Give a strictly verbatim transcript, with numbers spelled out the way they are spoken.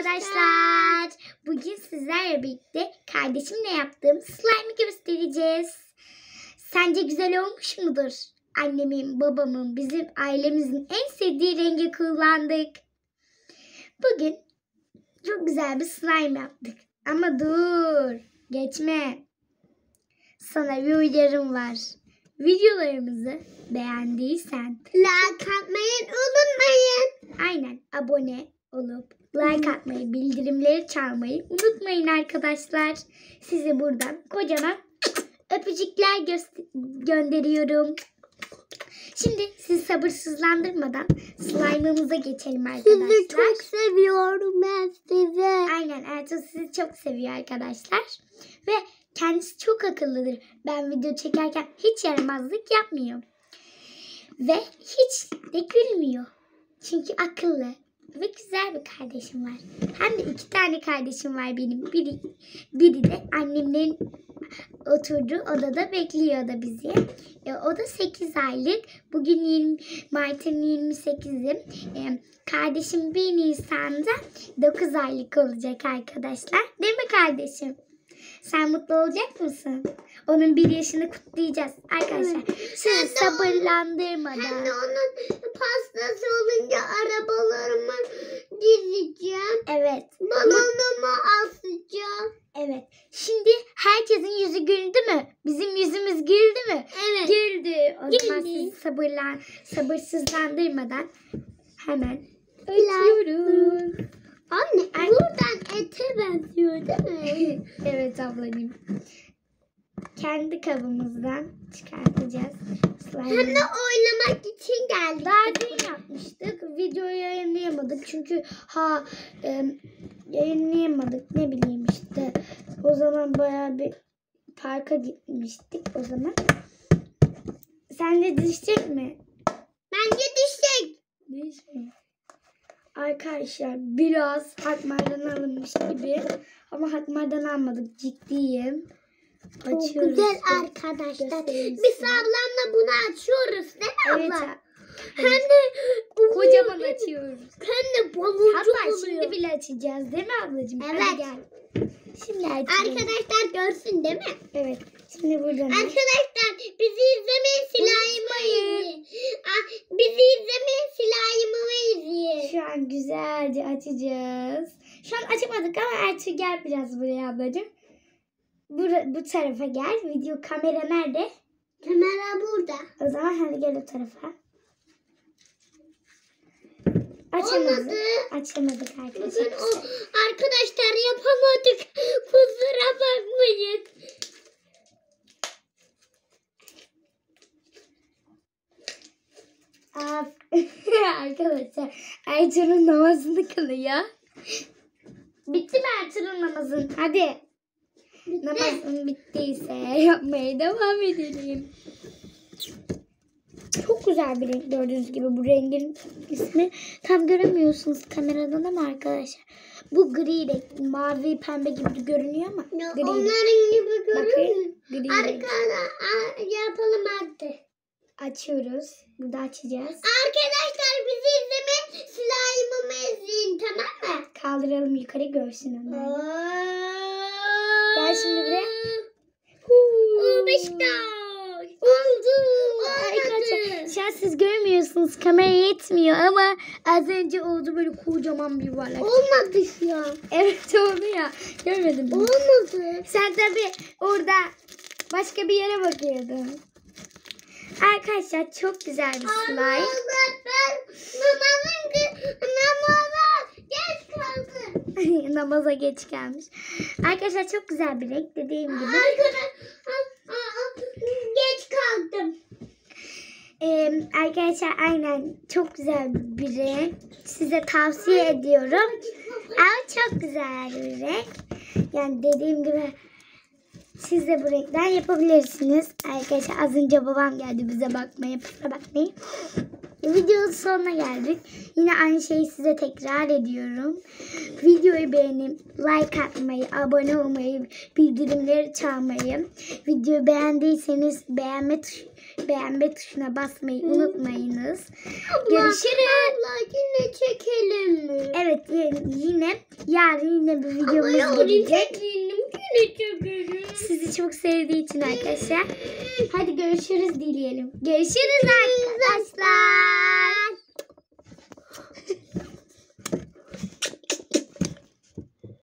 arkadaşlar. Bugün sizlerle birlikte kardeşimle yaptığım slime'ı göstereceğiz. Sence güzel olmuş mudur? Annemin, babamın, bizim ailemizin en sevdiği rengi kullandık. Bugün çok güzel bir slime yaptık. Ama dur, geçme. Sana bir uyarım var. Videolarımızı beğendiysen like atmayı unutmayın. Aynen, abone olup like atmayı, bildirimleri çalmayı unutmayın arkadaşlar. Size buradan kocaman öpücükler gö- gönderiyorum. Şimdi sizi sabırsızlandırmadan slime'ımıza geçelim arkadaşlar. Sizi çok seviyorum ben sizi. Aynen, Ertuğ sizi çok seviyor arkadaşlar. Ve kendisi çok akıllıdır. Ben video çekerken hiç yaramazlık yapmıyor. Ve hiç de gülmüyor. Çünkü akıllı ve güzel bir kardeşim var. Hem de iki tane kardeşim var benim. Biri, biri de annemlerin oturduğu odada bekliyor da bizi. E, o da sekiz aylık. Bugün yirmi, Mart'ın yirmi sekizi. E, kardeşim bir Nisan'da dokuz aylık olacak arkadaşlar. Değil mi kardeşim? Sen mutlu olacak mısın? Onun bir yaşını kutlayacağız arkadaşlar. Sizi sabırlandırmadan. Hem de onun pastası olunca arabalarımı dizeceğim. Evet. Balonumu asacağım. Evet. Şimdi herkesin yüzü güldü mü? Bizim yüzümüz güldü mü? Evet. Güldü. O zaman Güldü. sizi sabırlan, sabırsızlandırmadan hemen açıyoruz. Anne Ay. buradan ete benziyor değil mi? Evet ablacığım. Kendi kabımızdan çıkartacağız. Hem de oynamak için geldik. Daha dün yapmıştık. Videoyu yayınlayamadık. Çünkü ha e, yayınlayamadık. Ne bileyim işte. O zaman bayağı bir parka gitmiştik o zaman. Sen de düşecek mi? Bence düşecek. Düşme. Arkadaşlar biraz Hakmar'dan alınmış gibi. Ama Hakmar'dan almadık. Ciddiyim. Çok Açıyoruz. güzel arkadaşlar. Göstereyim Biz size. ablamla bunu açıyoruz değil mi Evet. abla? ha- Hem de Kocaman açıyoruz. Hem de balıcık Hatta oluyor. şimdi bile açacağız değil mi ablacığım? Evet. Hadi gel. Şimdi açalım. Arkadaşlar görsün değil mi? Evet. Şimdi buradan. Arkadaşlar bizi izlemeyin silahımı izleyin. Ah, bizi izlemeyin silahımı izleyin. Şu an güzelce açacağız. Şu an açamadık ama Ertuğ gel biraz buraya ablacığım. Bu, bu tarafa gel. Video kamera nerede? Kamera burada. O zaman hadi gel o tarafa. Açamadık. Olmadı. Açamadık Bugün arkadaşlar. o arkadaşlar yapamadık. Kusura bakmayın. Arkadaşlar Ertuğ'un namazını kılıyor. Bitti mi Ertuğ'un namazın? Hadi. Bitti. Namazın bittiyse yapmaya devam edelim. Çok güzel bir renk gördüğünüz gibi. Bu rengin ismi tam göremiyorsunuz kameradan ama arkadaşlar. Bu gri renk. Mavi pembe gibi görünüyor ama. Ya, Gri. onların gibi görünmüyor. Bakın. Gri renk. Arkadaşlar yapalım hadi. Açıyoruz. Burada açacağız. Arkadaşlar bizi izlemeyin silahımı izleyin tamam mı? Kaldıralım yukarı görsün onlar. Gel şimdi buraya. Oo, Beşiktaş. Oldu. Arkadaşlar Olmadı. şu an siz görmüyorsunuz. Kamera yetmiyor ama az önce oldu böyle kocaman bir yuvarlak. Olmadı şu an. Evet oldu ya. Görmedin mi? Olmadı. Sen tabii orada başka bir yere bakıyordun. Arkadaşlar çok güzel bir slime. Allah ben namazın namaza geç kaldım. Namaza geç gelmiş. Arkadaşlar çok güzel bir renk dediğim gibi. Arkadaşlar geç kaldım. Ee, arkadaşlar aynen çok güzel bir renk. Size tavsiye ediyorum. Ama çok güzel bir renk. Yani dediğim gibi siz de bu renkten yapabilirsiniz. Arkadaşlar az önce babam geldi bize bakmaya. Kusura bakmayın. Videonun sonuna geldik. Yine aynı şeyi size tekrar ediyorum. Videoyu beğenip like atmayı, abone olmayı, bildirimleri çalmayı, videoyu beğendiyseniz beğenme tuş, beğenme tuşuna basmayı unutmayınız. Görüşürüz. Abla yine çekelim mi? Evet, yine yarın yine bir Ama videomuz yarın gelecek. çekelim. Yine çekelim. Sizi çok sevdiği için arkadaşlar. Hadi görüşürüz dileyelim. Görüşürüz arkadaşlar.